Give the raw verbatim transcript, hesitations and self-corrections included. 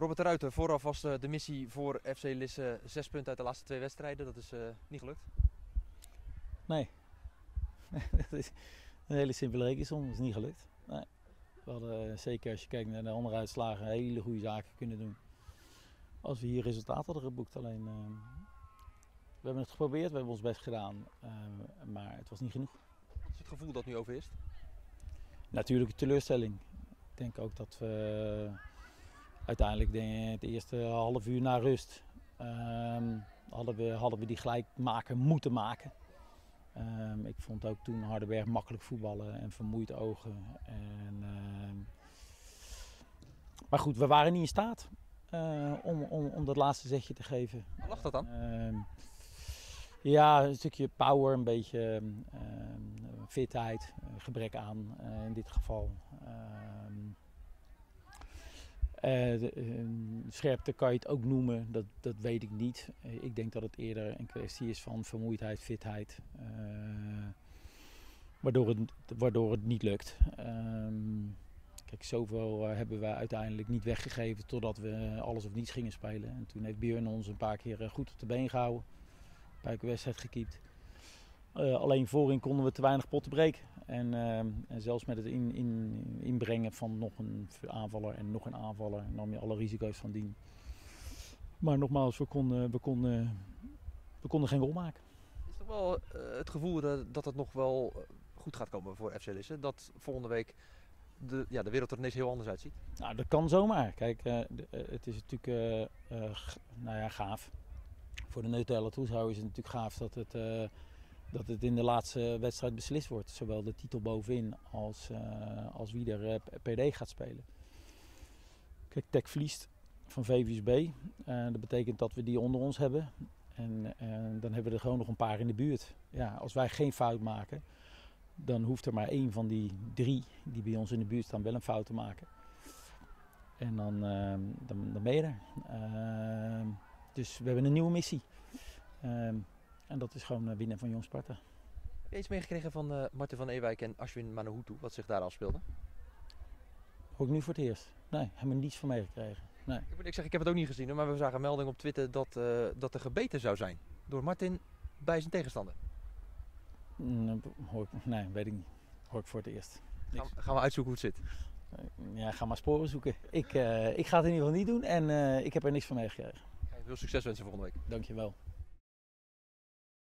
Robert de Ruiter, vooraf was uh, de missie voor F C Lisse zes punten uit de laatste twee wedstrijden. Dat is uh, niet gelukt. Nee. Dat is een hele simpele rekensom. Dat is niet gelukt. Nee. We hadden uh, zeker als je kijkt naar de andere uitslagen hele goede zaken kunnen doen. Als we hier resultaat hadden geboekt. Alleen, uh, we hebben het geprobeerd, we hebben ons best gedaan. Uh, maar het was niet genoeg. Wat is het gevoel dat nu overheerst? Natuurlijk een teleurstelling. Ik denk ook dat we uh, uiteindelijk de, het eerste half uur na rust uh, hadden, we, hadden we die gelijk maken moeten maken. Uh, ik vond ook toen Hardenberg makkelijk voetballen en vermoeid ogen. En, uh, maar goed, we waren niet in staat uh, om, om, om dat laatste zetje te geven. Waar lag dat dan? Uh, ja, een stukje power, een beetje uh, fitheid, gebrek aan uh, in dit geval. Uh, Uh, de, uh, scherpte kan je het ook noemen, dat, dat weet ik niet. Uh, ik denk dat het eerder een kwestie is van vermoeidheid, fitheid. Uh, waardoor, het, waardoor het niet lukt. Uh, kijk, zoveel uh, hebben we uiteindelijk niet weggegeven totdat we alles of niets gingen spelen. En toen heeft Björn ons een paar keer uh, goed op de been gehouden. Een paar keer wedstrijd gekiept. Uh, alleen voorin konden we te weinig potten breken. En, uh, en zelfs met het in, in, inbrengen van nog een aanvaller en nog een aanvaller nam je alle risico's van dien. Maar nogmaals, we konden, we konden, we konden geen goal maken. Is toch wel uh, het gevoel dat, dat het nog wel goed gaat komen voor F C Lisse? Dat volgende week de, ja, de wereld er ineens heel anders uitziet? Nou, dat kan zomaar. Kijk, uh, de, uh, het is natuurlijk uh, uh, g- nou ja, gaaf. Voor de neutrale toeschouwer is het natuurlijk gaaf dat het... Uh, dat het in de laatste wedstrijd beslist wordt. Zowel de titel bovenin als, uh, als wie er uh, P D gaat spelen. Kijk, Tech verliest van V V S B. Uh, dat betekent dat we die onder ons hebben. En uh, dan hebben we er gewoon nog een paar in de buurt. Ja, als wij geen fout maken, dan hoeft er maar één van die drie die bij ons in de buurt staan wel een fout te maken. En dan, uh, dan, dan ben je er. Uh, dus we hebben een nieuwe missie. Uh, En dat is gewoon winnen van Jong Sparta. Heb je iets meegekregen van uh, Martin van Ewijk en Ashwin Manahutu, wat zich daar afspeelde? Ook nu voor het eerst. Nee, hebben we niets van meegekregen. Nee. Ik moet ik zeg, ik heb het ook niet gezien, maar we zagen een melding op Twitter dat, uh, dat er gebeten zou zijn door Martin bij zijn tegenstander. Nee, hoor ik, nee, weet ik niet. Hoor ik voor het eerst. Gaan, gaan we uitzoeken hoe het zit? Ja, ga maar sporen zoeken. Ik, uh, ik ga het in ieder geval niet doen en uh, ik heb er niks van meegekregen. Ik ga je veel succes wensen volgende week. Dankjewel.